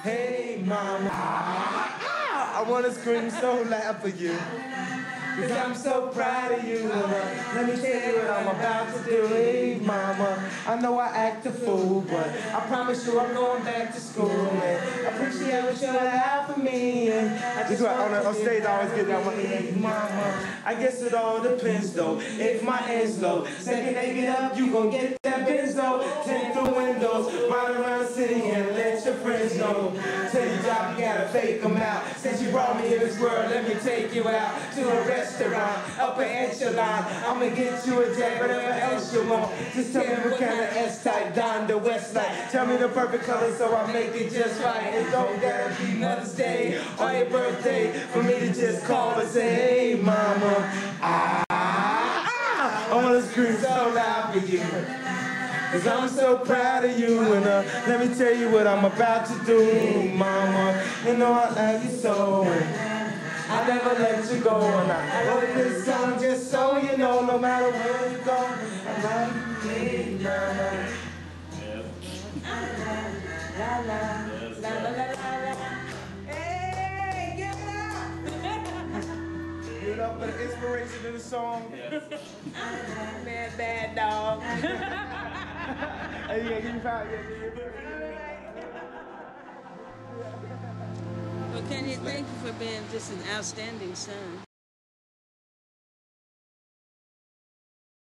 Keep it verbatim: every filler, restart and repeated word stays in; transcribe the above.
Hey, mama. I wanna scream so loud for you. Cause I'm so proud of you. Let me tell you what I'm about to do. Hey, mama, I know I act a fool, but I promise you I'm going back to school. And I appreciate what you allowed for me. And I just want on, on stage, I always get that one. Hey, mama, I guess it all depends though. If my end's low, second they get up, you gon' get that benzo. Tint the windows, ride around the city and let your friends know. Tell your job you gotta fake them out. Since you brought me in this world, let me take you out to a restaurant, upper echelon. I'ma get you a jack, whatever else you want. Just tell me what kind of S-type, donda, west side. Tell me the perfect color so I make it just right. It don't gotta be Mother's Day or your birthday for me to just call and say, hey, mama, ah, ah. I wanna scream so loud for you. Cause I'm so proud of you, and uh, let me tell you what I'm about to do, mama. You know I love you so, and I never let you go. And I wrote this song just so you know, no matter where you go, I love you, hey, mama. La la, la la la la la. Hey, give it up! Give it up for the inspiration of the song. Man, bad dog. Hey, yeah, give me five. Yeah, give me Well, Kanye, thank you for being just an outstanding son.